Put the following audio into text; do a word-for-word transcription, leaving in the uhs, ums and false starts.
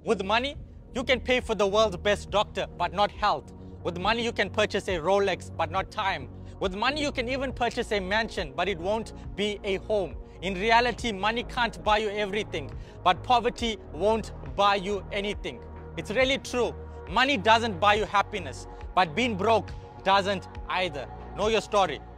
With money, you can pay for the world's best doctor, but not health. With money, you can purchase a Rolex, but not time. With money, you can even purchase a mansion, but it won't be a home. In reality, money can't buy you everything, but poverty won't buy you anything. It's really true. Money doesn't buy you happiness, but being broke doesn't either. Know your story.